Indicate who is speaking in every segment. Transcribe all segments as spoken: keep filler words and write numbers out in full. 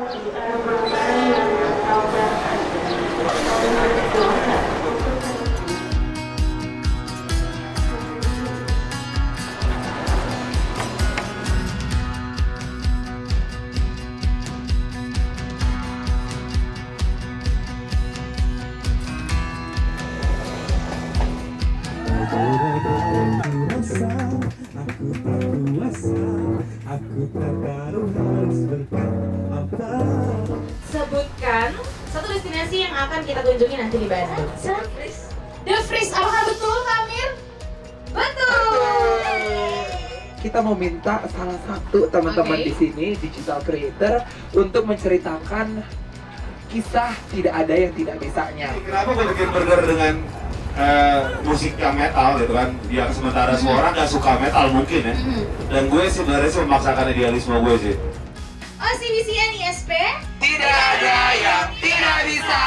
Speaker 1: Aku tak kuasa, aku tak tahu harus berkata.
Speaker 2: Sebutkan satu destinasi yang akan kita kunjungi nanti di Bandung. The Freeze. The Freeze, apakah betul, Amir? Betul.
Speaker 3: Kita mau minta salah satu teman-teman
Speaker 2: Okay.
Speaker 3: di sini, digital creator, untuk menceritakan kisah tidak ada yang tidak bisanya.
Speaker 4: Kenapa gue bikin burger dengan uh, musik yang metal gitu kan? Yang sementara semua orang gak suka metal mungkin ya. Dan gue sebenarnya sih memaksakan idealisme gue sih.
Speaker 2: O C B C N I S P.
Speaker 3: Tidak ada yang tidak bisa.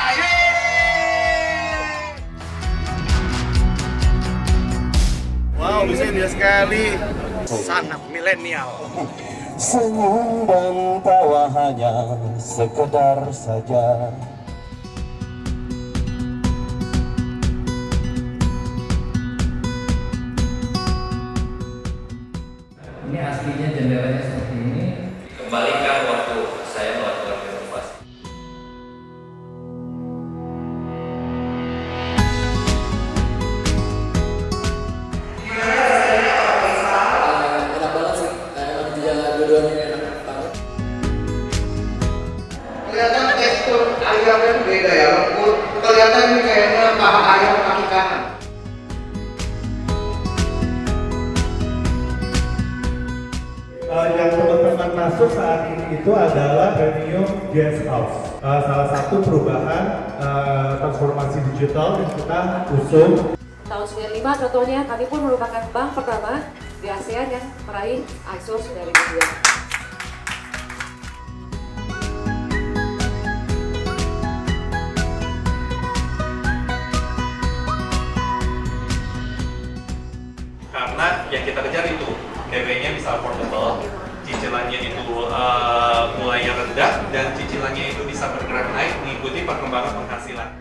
Speaker 4: Wow, bisa dia sekali.
Speaker 3: Sangat milenial.
Speaker 1: Senyum dan tawa hanya sekedar saja.
Speaker 5: Ini aslinya jendelanya seperti ini.
Speaker 6: Kembalikan waktu saya melakukan renovasi.
Speaker 5: Enak banget sih, enak juga dua-duanya enak banget.
Speaker 7: Kelihatan tekstur ayamnya itu beda ya, lembut. Kelihatan ini kayaknya paha ayam kaki kanan.
Speaker 8: Uh, yang teman-teman masuk saat ini itu adalah Premium Guest House. Uh, salah satu perubahan uh, transformasi digital yang kita usung.
Speaker 9: Tahun sembilan puluh lima contohnya kami pun merupakan bank pertama di ASEAN yang meraih I S O sembilan ribu dua.
Speaker 10: Karena yang kita kejar itu D P-nya bisa affordable, cicilannya itu uh, mulai rendah, dan cicilannya itu bisa bergerak naik mengikuti perkembangan penghasilan.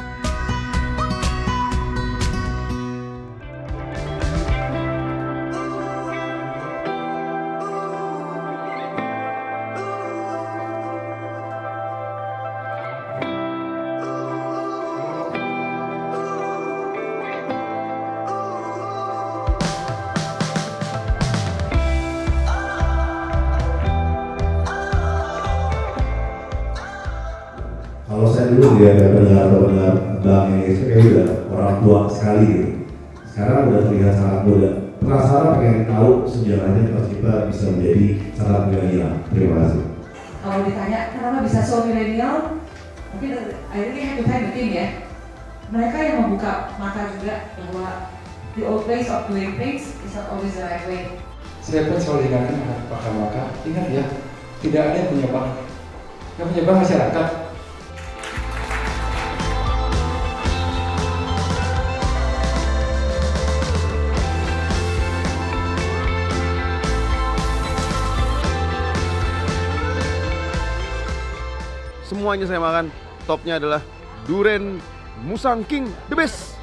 Speaker 11: Kalau saya dulu ya pendengar pendengar Bang Indonesia kayak udah orang tua sekali gitu. Sekarang udah terlihat sangat muda. Penasaran pengen tahu sejarahnya tercipta bisa menjadi sangat milenial. Terima kasih.
Speaker 12: Kalau ditanya kenapa bisa so milenial, mungkin akhirnya have to thank the team ya. Mereka yang membuka mata juga bahwa the old ways of doing things is not always the right way.
Speaker 5: Saya pun selalu ingatkan kepada maka ingat ya, tidak ada yang punya bank. Yang punya bank masyarakat.
Speaker 13: Semuanya saya makan, topnya adalah Duren Musang King the best.